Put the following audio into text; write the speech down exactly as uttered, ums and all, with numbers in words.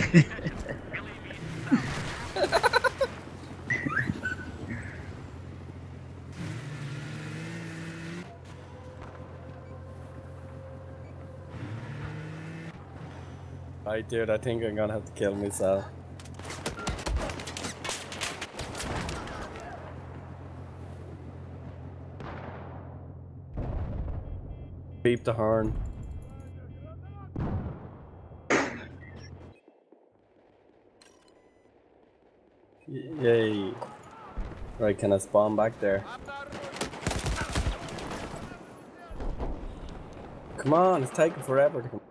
Alright, dude, I think I'm gonna have to kill myself. Beep the horn. Yay. Right, can I spawn back there? Come on, it's taking forever to come.